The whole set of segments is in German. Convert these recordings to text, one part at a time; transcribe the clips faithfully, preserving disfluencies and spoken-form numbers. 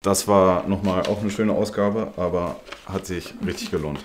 Das war nochmal auch eine schöne Ausgabe, aber hat sich richtig gelohnt.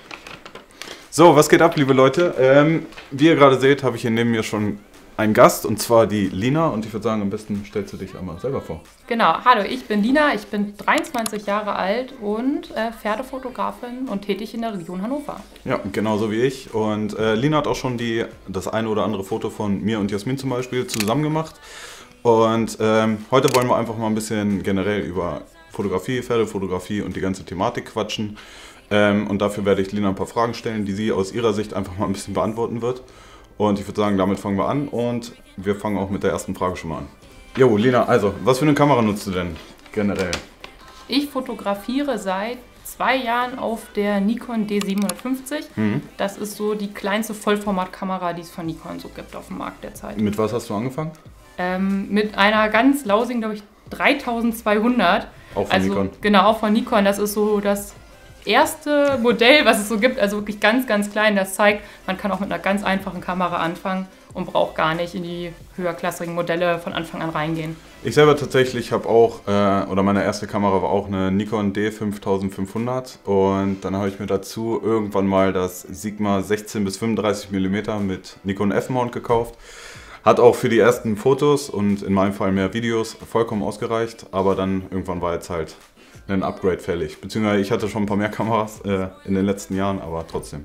So, was geht ab, liebe Leute? Ähm, wie ihr gerade seht, habe ich hier neben mir schon einen Gast, und zwar die Lina. Und ich würde sagen, am besten stellst du dich einmal selber vor. Genau, hallo, ich bin Lina, ich bin dreiundzwanzig Jahre alt und äh, Pferdefotografin und tätig in der Region Hannover. Ja, genauso wie ich. Und äh, Lina hat auch schon die, das eine oder andere Foto von mir und Jasmin zum Beispiel zusammen gemacht. Und ähm, heute wollen wir einfach mal ein bisschen generell über Fotografie, Pferdefotografie und die ganze Thematik quatschen. Ähm, und dafür werde ich Lina ein paar Fragen stellen, die sie aus ihrer Sicht einfach mal ein bisschen beantworten wird. Und ich würde sagen, damit fangen wir an und wir fangen auch mit der ersten Frage schon mal an. Jo, Lina, also, was für eine Kamera nutzt du denn generell? Ich fotografiere seit zwei Jahren auf der Nikon D siebenhundertfünfzig. Mhm. Das ist so die kleinste Vollformatkamera, die es von Nikon so gibt auf dem Markt derzeit. Mit was hast du angefangen? Ähm, mit einer ganz lausigen, glaube ich, dreitausendzweihundert. Auch von also, Nikon? Genau, auch von Nikon. Das ist so das erste Modell, was es so gibt, also wirklich ganz, ganz klein. Das zeigt, man kann auch mit einer ganz einfachen Kamera anfangen und braucht gar nicht in die höherklassigen Modelle von Anfang an reingehen. Ich selber tatsächlich habe auch, äh, oder meine erste Kamera war auch eine Nikon D fünftausendfünfhundert, und dann habe ich mir dazu irgendwann mal das Sigma sechzehn bis fünfunddreißig Millimeter mit Nikon F-Mount gekauft. Hat auch für die ersten Fotos und in meinem Fall mehr Videos vollkommen ausgereicht, aber dann irgendwann war jetzt halt ein Upgrade fällig. Beziehungsweise ich hatte schon ein paar mehr Kameras äh, in den letzten Jahren, aber trotzdem.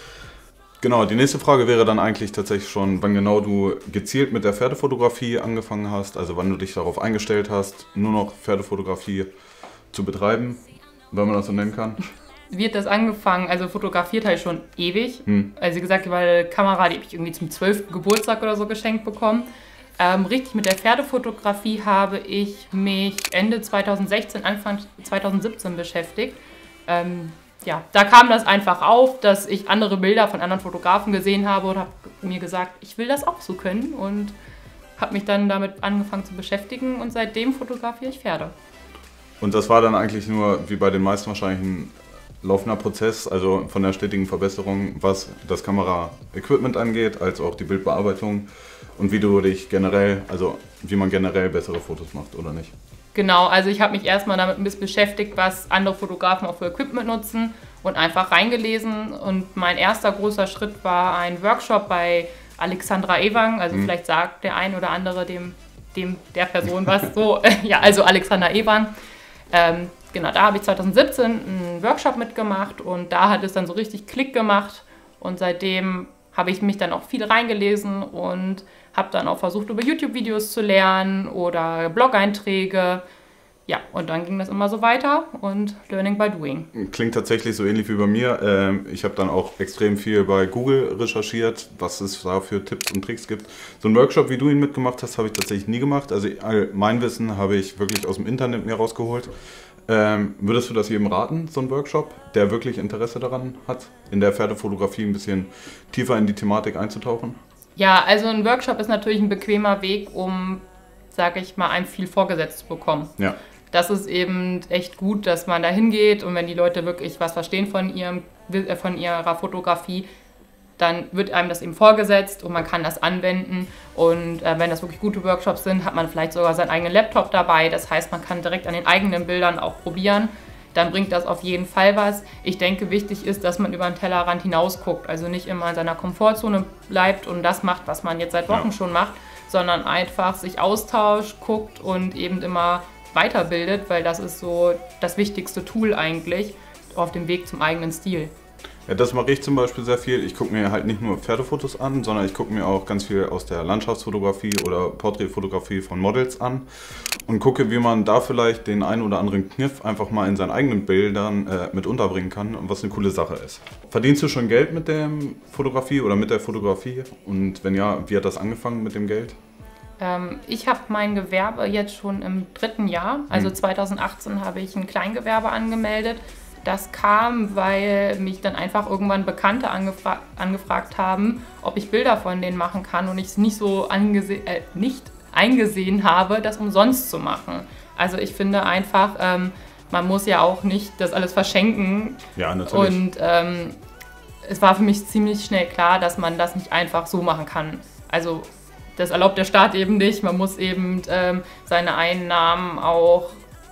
Genau, die nächste Frage wäre dann eigentlich tatsächlich schon, wann genau du gezielt mit der Pferdefotografie angefangen hast, also wann du dich darauf eingestellt hast, nur noch Pferdefotografie zu betreiben, wenn man das so nennen kann. Wie hat das angefangen? Also fotografiert habe ich schon ewig. Hm. Also wie gesagt, die Kamera, die habe ich irgendwie zum zwölften Geburtstag oder so geschenkt bekommen. Ähm, richtig mit der Pferdefotografie habe ich mich Ende zweitausendsechzehn, Anfang zweitausendsiebzehn beschäftigt. Ähm, ja, da kam das einfach auf, dass ich andere Bilder von anderen Fotografen gesehen habe und habe mir gesagt, ich will das auch so können, und habe mich dann damit angefangen zu beschäftigen, und seitdem fotografiere ich Pferde. Und das war dann eigentlich nur, wie bei den meisten wahrscheinlich, ein laufender Prozess, also von der stetigen Verbesserung, was das Kamera-Equipment angeht, als auch die Bildbearbeitung, und wie du dich generell, also wie man generell bessere Fotos macht, oder nicht? Genau, also ich habe mich erstmal damit ein bisschen beschäftigt, was andere Fotografen auch für Equipment nutzen, und einfach reingelesen. Und mein erster großer Schritt war ein Workshop bei Alexandra Ewang, also mhm. vielleicht sagt der ein oder andere dem, dem der Person was so, ja, also Alexandra Ewang. Ähm, genau, da habe ich zweitausendsiebzehn einen Workshop mitgemacht, und da hat es dann so richtig Klick gemacht, und seitdem habe ich mich dann auch viel reingelesen und habe dann auch versucht, über YouTube-Videos zu lernen oder Blog-Einträge. Ja, und dann ging das immer so weiter, und Learning by Doing. Klingt tatsächlich so ähnlich wie bei mir. Ich habe dann auch extrem viel bei Google recherchiert, was es da für Tipps und Tricks gibt. So einen Workshop, wie du ihn mitgemacht hast, habe ich tatsächlich nie gemacht. Also mein Wissen habe ich wirklich aus dem Internet mir rausgeholt. Ähm, würdest du das jedem raten, so ein Workshop, der wirklich Interesse daran hat, in der Pferdefotografie ein bisschen tiefer in die Thematik einzutauchen? Ja, also ein Workshop ist natürlich ein bequemer Weg, um, sage ich mal, einem viel vorgesetzt zu bekommen. Ja. Das ist eben echt gut, dass man da hingeht, und wenn die Leute wirklich was verstehen von, ihrem, von ihrer Fotografie, dann wird einem das eben vorgesetzt und man kann das anwenden. Und äh, wenn das wirklich gute Workshops sind, hat man vielleicht sogar seinen eigenen Laptop dabei. Das heißt, man kann direkt an den eigenen Bildern auch probieren. Dann bringt das auf jeden Fall was. Ich denke, wichtig ist, dass man über den Tellerrand hinaus guckt. Also nicht immer in seiner Komfortzone bleibt und das macht, was man jetzt seit Wochen ja. schon macht, sondern einfach sich austauscht, guckt und eben immer weiterbildet, weil das ist so das wichtigste Tool eigentlich auf dem Weg zum eigenen Stil. Ja, das mache ich zum Beispiel sehr viel. Ich gucke mir halt nicht nur Pferdefotos an, sondern ich gucke mir auch ganz viel aus der Landschaftsfotografie oder Porträtfotografie von Models an und gucke, wie man da vielleicht den einen oder anderen Kniff einfach mal in seinen eigenen Bildern äh, mit unterbringen kann, was eine coole Sache ist. Verdienst du schon Geld mit der Fotografie oder mit der Fotografie? Und wenn ja, wie hat das angefangen mit dem Geld? Ähm, ich habe mein Gewerbe jetzt schon im dritten Jahr, also hm. zweitausendachtzehn habe ich ein Kleingewerbe angemeldet. Das kam, weil mich dann einfach irgendwann Bekannte angefra angefragt haben, ob ich Bilder von denen machen kann, und ich es nicht so äh, nicht eingesehen habe, das umsonst zu machen. Also ich finde einfach, ähm, man muss ja auch nicht das alles verschenken. Ja, natürlich. Und ähm, es war für mich ziemlich schnell klar, dass man das nicht einfach so machen kann. Also das erlaubt der Staat eben nicht. Man muss eben ähm, seine Einnahmen auch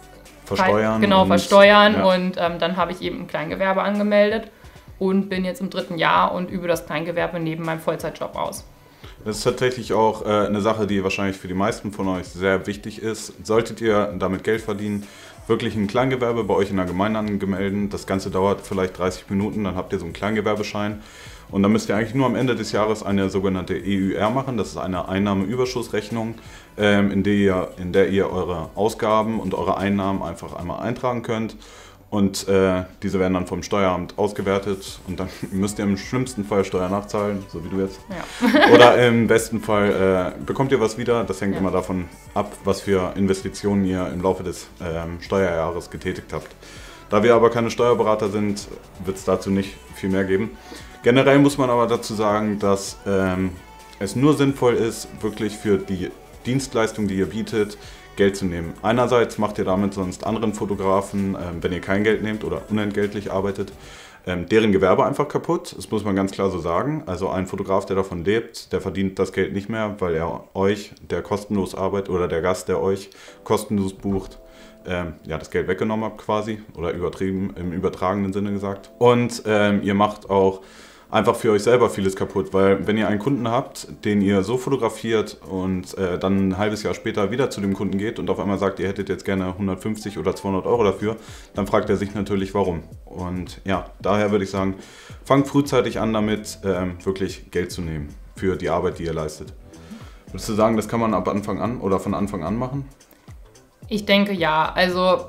versteuern. Genau, und, versteuern. Ja. Und ähm, dann habe ich eben ein Kleingewerbe angemeldet und bin jetzt im dritten Jahr und übe das Kleingewerbe neben meinem Vollzeitjob aus. Das ist tatsächlich auch äh, eine Sache, die wahrscheinlich für die meisten von euch sehr wichtig ist. Solltet ihr damit Geld verdienen, wirklich ein Kleingewerbe bei euch in der Gemeinde angemeldet. Das Ganze dauert vielleicht dreißig Minuten, dann habt ihr so einen Kleingewerbeschein. Und dann müsst ihr eigentlich nur am Ende des Jahres eine sogenannte E Ü R machen. Das ist eine Einnahmeüberschussrechnung, ähm, in, der ihr, in der ihr eure Ausgaben und eure Einnahmen einfach einmal eintragen könnt. Und äh, diese werden dann vom Steueramt ausgewertet und dann müsst ihr im schlimmsten Fall Steuer nachzahlen, so wie du jetzt. Ja. Oder im besten Fall äh, bekommt ihr was wieder. Das hängt ja. immer davon ab, was für Investitionen ihr im Laufe des ähm, Steuerjahres getätigt habt. Da wir aber keine Steuerberater sind, wird es dazu nicht viel mehr geben. Generell muss man aber dazu sagen, dass ähm, es nur sinnvoll ist, wirklich für die Dienstleistung, die ihr bietet, Geld zu nehmen. Einerseits macht ihr damit sonst anderen Fotografen, ähm, wenn ihr kein Geld nehmt oder unentgeltlich arbeitet, ähm, deren Gewerbe einfach kaputt. Das muss man ganz klar so sagen. Also ein Fotograf, der davon lebt, der verdient das Geld nicht mehr, weil er euch, der kostenlos arbeitet, oder der Gast, der euch kostenlos bucht, ähm, ja, das Geld weggenommen habt quasi, oder übertrieben, im übertragenen Sinne gesagt. Und ähm, ihr macht auch einfach für euch selber vieles kaputt, weil wenn ihr einen Kunden habt, den ihr so fotografiert und äh, dann ein halbes Jahr später wieder zu dem Kunden geht und auf einmal sagt, ihr hättet jetzt gerne hundertfünfzig oder zweihundert Euro dafür, dann fragt er sich natürlich, warum. Und ja, daher würde ich sagen, fangt frühzeitig an damit, ähm, wirklich Geld zu nehmen für die Arbeit, die ihr leistet. Würdest du sagen, das kann man ab Anfang an oder von Anfang an machen? Ich denke ja, also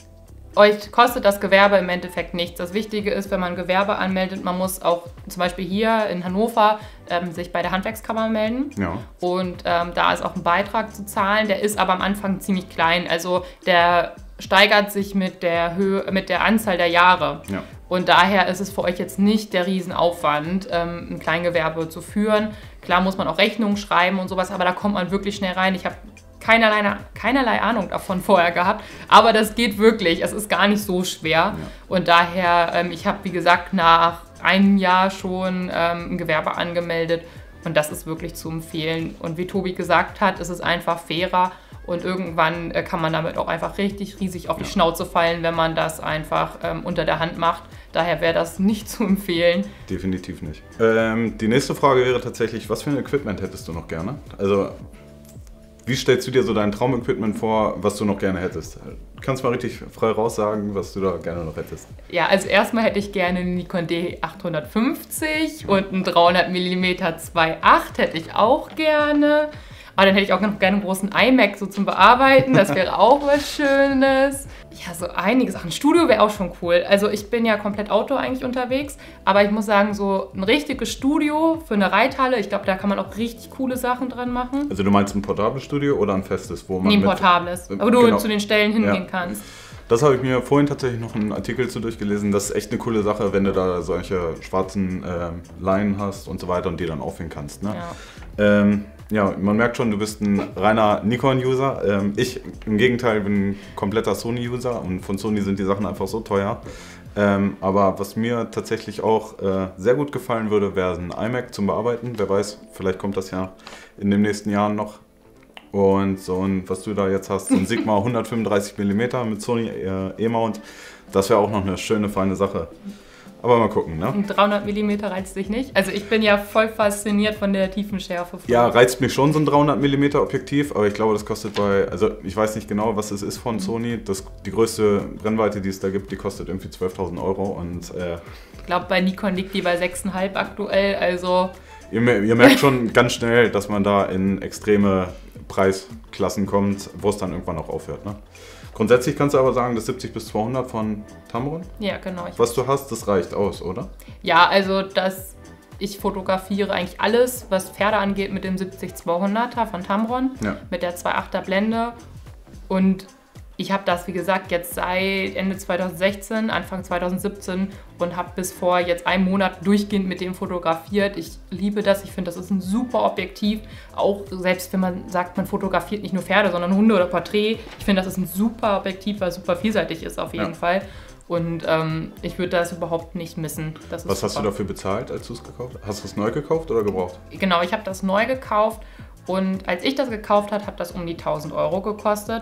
euch kostet das Gewerbe im Endeffekt nichts. Das Wichtige ist, wenn man Gewerbe anmeldet, man muss auch zum Beispiel hier in Hannover ähm, sich bei der Handwerkskammer melden. Ja. Und ähm, da ist auch ein Beitrag zu zahlen, der ist aber am Anfang ziemlich klein. Also der steigert sich mit der Höhe, mit der Anzahl der Jahre. Ja. Und daher ist es für euch jetzt nicht der Riesenaufwand, ähm, ein Kleingewerbe zu führen. Klar muss man auch Rechnungen schreiben und sowas, aber da kommt man wirklich schnell rein. Ich habe Keinerlei, keinerlei Ahnung davon vorher gehabt, aber das geht wirklich, es ist gar nicht so schwer ja. Und daher, ähm, ich habe wie gesagt nach einem Jahr schon ähm, ein Gewerbe angemeldet und das ist wirklich zu empfehlen und wie Tobi gesagt hat, ist es einfach fairer und irgendwann äh, kann man damit auch einfach richtig riesig auf die ja. Schnauze fallen, wenn man das einfach ähm, unter der Hand macht. Daher wäre das nicht zu empfehlen. Definitiv nicht. Ähm, die nächste Frage wäre tatsächlich, was für ein Equipment hättest du noch gerne? Also wie stellst du dir so dein Traumequipment vor, was du noch gerne hättest? Du kannst mal richtig frei raussagen, was du da gerne noch hättest. Ja, also erstmal hätte ich gerne einen Nikon D achthundertfünfzig und einen dreihundert Millimeter zwei Komma acht hätte ich auch gerne. Aber dann hätte ich auch noch gerne einen großen iMac so zum Bearbeiten, das wäre auch was Schönes. Ja, so einige Sachen. Ein Studio wäre auch schon cool. Also ich bin ja komplett Outdoor eigentlich unterwegs, aber ich muss sagen, so ein richtiges Studio für eine Reithalle, ich glaube, da kann man auch richtig coole Sachen dran machen. Also du meinst ein portables Studio oder ein festes, wo man Nee, ein portables, mit, aber du genau. zu den Stellen hingehen ja. kannst. Das habe ich mir vorhin tatsächlich noch einen Artikel zu durchgelesen. Das ist echt eine coole Sache, wenn du da solche schwarzen äh, Leinen hast und so weiter und die dann aufhängen kannst. Ne? Ja. Ähm, ja, man merkt schon, du bist ein reiner Nikon-User. Ähm, ich im Gegenteil bin ein kompletter Sony-User und von Sony sind die Sachen einfach so teuer. Ähm, aber was mir tatsächlich auch äh, sehr gut gefallen würde, wäre ein iMac zum Bearbeiten. Wer weiß, vielleicht kommt das ja in den nächsten Jahren noch. Und so ein, was du da jetzt hast, so ein Sigma hundertfünfunddreißig Millimeter mit Sony äh, E-Mount, das wäre auch noch eine schöne, feine Sache. Aber mal gucken, ne? Und dreihundert Millimeter reizt dich nicht? Also ich bin ja voll fasziniert von der Tiefenschärfe. Ja, reizt mich schon so ein dreihundert Millimeter Objektiv, aber ich glaube, das kostet bei, also ich weiß nicht genau, was es ist von Sony. Das, die größte Brennweite, die es da gibt, die kostet irgendwie zwölftausend Euro und äh, ich glaube, bei Nikon liegt die bei sechs Komma fünf aktuell, also... Ihr, ihr merkt schon ganz schnell, dass man da in extreme Preisklassen kommt, wo es dann irgendwann auch aufhört, ne? Grundsätzlich kannst du aber sagen, das siebzig bis zweihundert von Tamron? Ja, genau. Was du hast, das reicht aus, oder? Ja, also das, ich fotografiere eigentlich alles, was Pferde angeht, mit dem siebzig zweihunderter von Tamron, ja. mit der zwei Komma achter Blende. Und ich habe das, wie gesagt, jetzt seit Ende zweitausendsechzehn, Anfang zweitausendsiebzehn und habe bis vor jetzt einem Monat durchgehend mit dem fotografiert. Ich liebe das, ich finde, das ist ein super Objektiv. Auch selbst wenn man sagt, man fotografiert nicht nur Pferde, sondern Hunde oder Porträt. Ich finde, das ist ein super Objektiv, weil es super vielseitig ist auf jeden ja. Fall. Und ähm, ich würde das überhaupt nicht missen. Das ist Was hast super. du dafür bezahlt, als du es gekauft hast? Hast du es neu gekauft oder gebraucht? Genau, ich habe das neu gekauft. Und als ich das gekauft habe, hat das um die tausend Euro gekostet.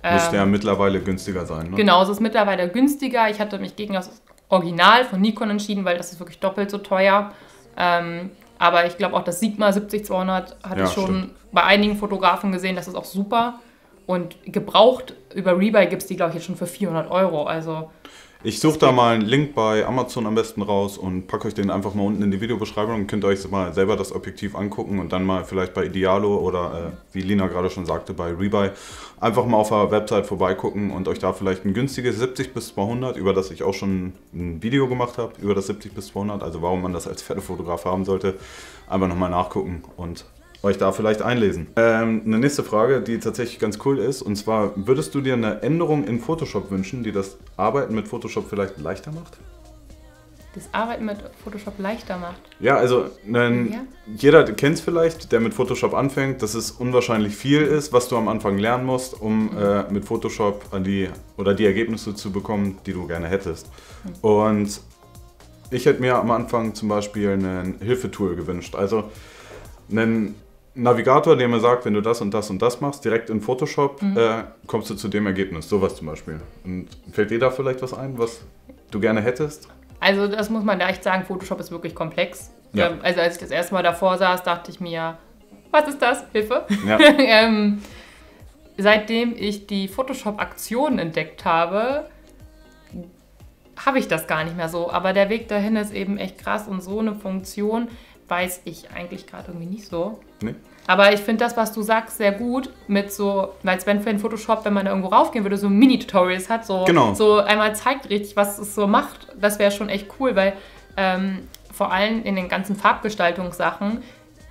Müsste ähm, ja mittlerweile günstiger sein, ne? Genau, es ist mittlerweile günstiger. Ich hatte mich gegen das Original von Nikon entschieden, weil das ist wirklich doppelt so teuer. Ähm, aber ich glaube auch das Sigma siebzig zweihundert hatte ja, ich schon stimmt. bei einigen Fotografen gesehen, das ist auch super. Und gebraucht über Rebuy gibt es die, glaube ich, jetzt schon für vierhundert Euro. Also ich suche da mal einen Link bei Amazon am besten raus und packe euch den einfach mal unten in die Videobeschreibung und könnt euch mal selber das Objektiv angucken und dann mal vielleicht bei Idealo oder äh, wie Lina gerade schon sagte, bei Rebuy einfach mal auf der Website vorbeigucken und euch da vielleicht ein günstiges siebzig bis zweihundert, über das ich auch schon ein Video gemacht habe, über das siebzig bis zweihundert, also warum man das als Pferdefotograf haben sollte, einfach nochmal nachgucken und euch da vielleicht einlesen. Ähm, eine nächste Frage, die tatsächlich ganz cool ist, und zwar, würdest du dir eine Änderung in Photoshop wünschen, die das Arbeiten mit Photoshop vielleicht leichter macht? Das Arbeiten mit Photoshop leichter macht? Ja, also ein, ja. jeder kennt es vielleicht, der mit Photoshop anfängt, dass es unwahrscheinlich viel ist, was du am Anfang lernen musst, um mhm. äh, mit Photoshop an die, oder die Ergebnisse zu bekommen, die du gerne hättest. Mhm. Und ich hätte mir am Anfang zum Beispiel ein Hilfetool gewünscht, also einen Navigator, der mir sagt, wenn du das und das und das machst, direkt in Photoshop, mhm. äh, kommst du zu dem Ergebnis. Sowas zum Beispiel. Und fällt dir da vielleicht was ein, was du gerne hättest? Also das muss man da echt sagen, Photoshop ist wirklich komplex. Ja. Ähm, also als ich das erste Mal davor saß, dachte ich mir, was ist das? Hilfe. Ja. ähm, seitdem ich die Photoshop-Aktionen entdeckt habe, habe ich das gar nicht mehr so. Aber der Weg dahin ist eben echt krass und so eine Funktion weiß ich eigentlich gerade irgendwie nicht so. Nee. Aber ich finde das, was du sagst, sehr gut mit so, weil es wenn für ein Photoshop, wenn man da irgendwo raufgehen würde, so Mini-Tutorials hat, so, genau. so einmal zeigt richtig, was es so macht. Das wäre schon echt cool, weil ähm, vor allem in den ganzen Farbgestaltungssachen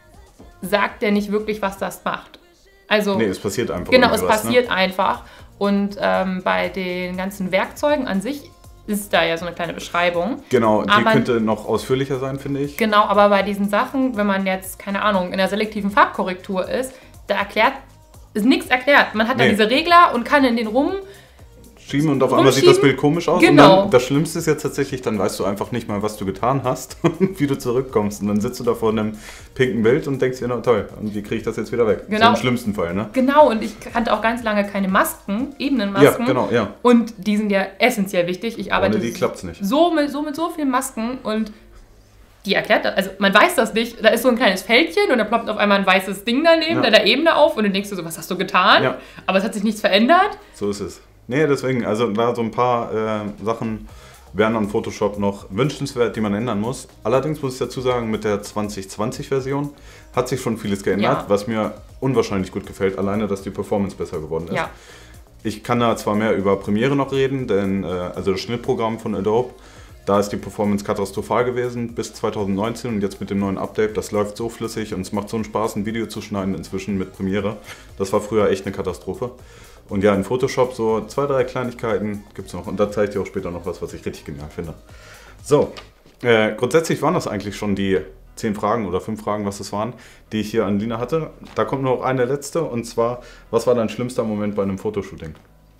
sagt der nicht wirklich, was das macht. Also, nee, es passiert einfach. Genau, es passiert ne? einfach. Und ähm, bei den ganzen Werkzeugen an sich ist da ja so eine kleine Beschreibung. Genau, die aber, könnte noch ausführlicher sein, finde ich. Genau, aber bei diesen Sachen, wenn man jetzt, keine Ahnung, in der selektiven Farbkorrektur ist, da erklärt, ist nichts erklärt. Man hat nee. da diese Regler und kann in den rum schieben und auf einmal sieht das Bild komisch aus. Genau. Und dann, das Schlimmste ist jetzt tatsächlich, dann weißt du einfach nicht mal, was du getan hast und wie du zurückkommst. Und dann sitzt du da vor einem pinken Bild und denkst dir, na toll, und wie kriege ich das jetzt wieder weg? Genau. So im schlimmsten Fall, ne? Genau, und ich kannte auch ganz lange keine Masken, Ebenenmasken. Ja, genau, ja. Und die sind ja essentiell wichtig. Ich arbeite Ohne die klappt's nicht. So mit, so mit so vielen Masken und die erklärt das, also man weiß das nicht, da ist so ein kleines Fältchen und da ploppt auf einmal ein weißes Ding daneben, ja. da der Ebene auf und dann denkst du so, was hast du getan? Ja. Aber es hat sich nichts verändert. So ist es. Nee, deswegen, also da so ein paar äh, Sachen wären an Photoshop noch wünschenswert, die man ändern muss. Allerdings muss ich dazu sagen, mit der zwanzig zwanzig Version hat sich schon vieles geändert, ja. was mir unwahrscheinlich gut gefällt, alleine, dass die Performance besser geworden ist. Ja. Ich kann da zwar mehr über Premiere noch reden, denn äh, also das Schnittprogramm von Adobe, da ist die Performance katastrophal gewesen bis zwanzig neunzehn und jetzt mit dem neuen Update, das läuft so flüssig und es macht so einen Spaß, ein Video zu schneiden inzwischen mit Premiere. Das war früher echt eine Katastrophe. Und ja, in Photoshop so zwei, drei Kleinigkeiten gibt es noch. Und da zeige ich dir auch später noch was, was ich richtig genial finde. So, äh, grundsätzlich waren das eigentlich schon die zehn Fragen oder fünf Fragen, was das waren, die ich hier an Lina hatte. Da kommt noch eine letzte und zwar, was war dein schlimmster Moment bei einem Fotoshooting?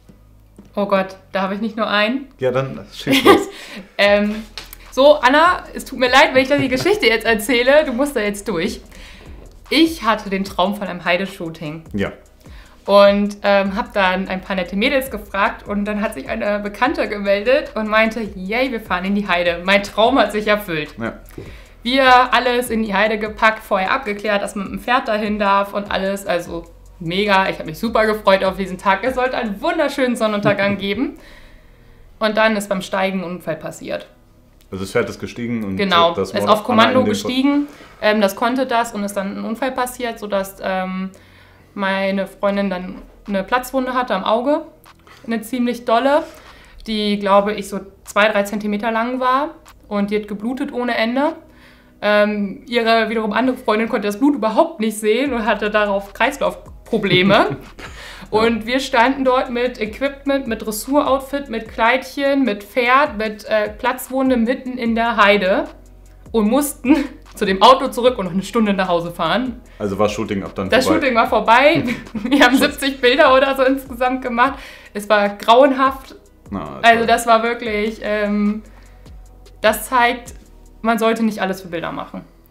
Oh Gott, da habe ich nicht nur einen. Ja, dann schieß los. ähm, so, Anna, es tut mir leid, wenn ich dir die Geschichte jetzt erzähle. Du musst da jetzt durch. Ich hatte den Traum von einem Heideshooting. Ja. Und ähm, habe dann ein paar nette Mädels gefragt und dann hat sich eine Bekannte gemeldet und meinte, yay, wir fahren in die Heide. Mein Traum hat sich erfüllt. Ja. Wir alles in die Heide gepackt, vorher abgeklärt, dass man mit dem Pferd dahin darf und alles. Also mega, ich habe mich super gefreut auf diesen Tag. Es sollte einen wunderschönen Sonnenuntergang geben. Und dann ist beim Steigen ein Unfall passiert. Also das Pferd ist gestiegen und genau, das ist auf Kommando gestiegen. Ähm, das konnte das und ist dann ein Unfall passiert, sodass ähm, meine Freundin dann eine Platzwunde hatte am Auge, eine ziemlich dolle, die, glaube ich, so zwei, drei Zentimeter lang war und die hat geblutet ohne Ende. Ähm, ihre wiederum andere Freundin konnte das Blut überhaupt nicht sehen und hatte darauf Kreislaufprobleme. Und wir standen dort mit Equipment, mit Dressuroutfit, mit Kleidchen, mit Pferd, mit äh, Platzwunde mitten in der Heide und mussten zu dem Auto zurück und noch eine Stunde nach Hause fahren. Also war Shooting ab dann das vorbei? Das Shooting war vorbei. Wir haben siebzig Bilder oder so insgesamt gemacht. Es war grauenhaft. Na, das also das war wirklich, ähm, das zeigt, man sollte nicht alles für Bilder machen.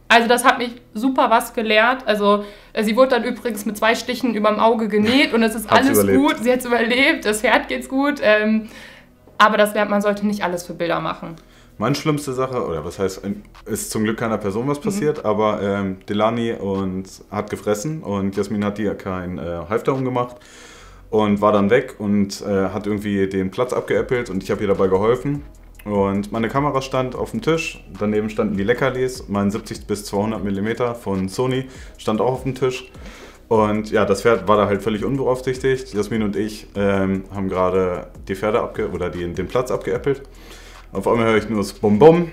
Also das hat mich super was gelehrt. Also sie wurde dann übrigens mit zwei Stichen überm Auge genäht und es ist alles gut. Sie hat es überlebt, das Pferd geht's gut. Ähm, aber das lernt, man sollte nicht alles für Bilder machen. Meine schlimmste Sache, oder was heißt, ist zum Glück keiner Person was passiert, mhm. aber ähm, Delani und hat gefressen und Jasmin hat dir kein äh, Halfter umgemacht und war dann weg und äh, hat irgendwie den Platz abgeäppelt und ich habe ihr dabei geholfen. Und meine Kamera stand auf dem Tisch, daneben standen die Leckerlis, mein siebzig bis zweihundert Millimeter von Sony stand auch auf dem Tisch. Und ja, das Pferd war da halt völlig unbeaufsichtigt. Jasmin und ich ähm, haben gerade die Pferde abge oder die, den Platz abgeäppelt. Auf einmal höre ich nur das Bum-Bum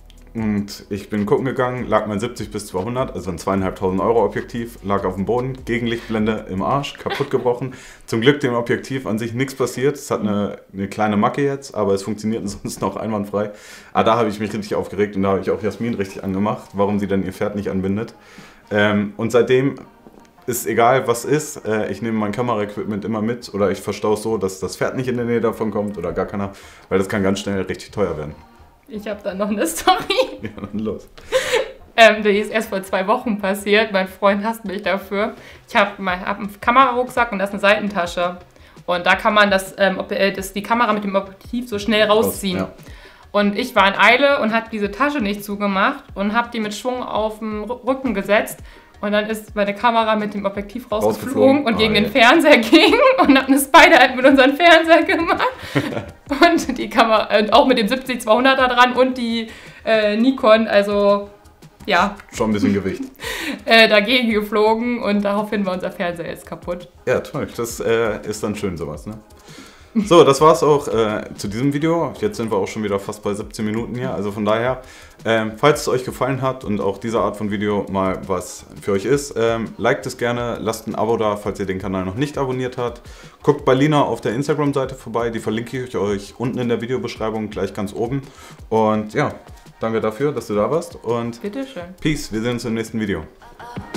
und ich bin gucken gegangen, lag mein siebzig bis zweihundert, also ein zweitausendfünfhundert Euro Objektiv, lag auf dem Boden, Gegenlichtblende im Arsch, kaputt gebrochen. Zum Glück dem Objektiv an sich nichts passiert, es hat eine, eine kleine Macke jetzt, aber es funktioniert sonst noch einwandfrei. Aber da habe ich mich richtig aufgeregt und da habe ich auch Jasmin richtig angemacht, warum sie denn ihr Pferd nicht anbindet. Ähm, und seitdem ist egal, was ist, äh, ich nehme mein Kameraequipment immer mit oder ich verstaue es so, dass das Pferd nicht in der Nähe davon kommt oder gar keiner, weil das kann ganz schnell richtig teuer werden. Ich habe da noch eine Story. Ja, dann los. ähm, die ist erst vor zwei Wochen passiert, mein Freund hasst mich dafür. Ich habe hab einen Kamerarucksack und das ist eine Seitentasche. Und da kann man das, ähm, das, die Kamera mit dem Objektiv so schnell rausziehen. Ja. Und ich war in Eile und habe diese Tasche nicht zugemacht und habe die mit Schwung auf den Rücken gesetzt. Und dann ist meine Kamera mit dem Objektiv rausgeflogen, rausgeflogen. und ah, gegen ja. den Fernseher ging und hat eine Spider-Ad mit unserem Fernseher gemacht. Und die Kamera, und auch mit dem siebzig zweihunderter dran und die äh, Nikon, also ja. Schon ein bisschen Gewicht. äh, dagegen geflogen und daraufhin war unser Fernseher jetzt kaputt. Ja, toll. Das äh, ist dann schön sowas, ne? So, das war's auch äh, zu diesem Video. Jetzt sind wir auch schon wieder fast bei siebzehn Minuten hier. Also von daher, ähm, falls es euch gefallen hat und auch diese Art von Video mal was für euch ist, ähm, liked es gerne, lasst ein Abo da, falls ihr den Kanal noch nicht abonniert habt. Guckt bei Lina auf der Instagram-Seite vorbei, die verlinke ich euch unten in der Videobeschreibung, gleich ganz oben. Und ja, danke dafür, dass du da warst und bitteschön. Peace, wir sehen uns im nächsten Video.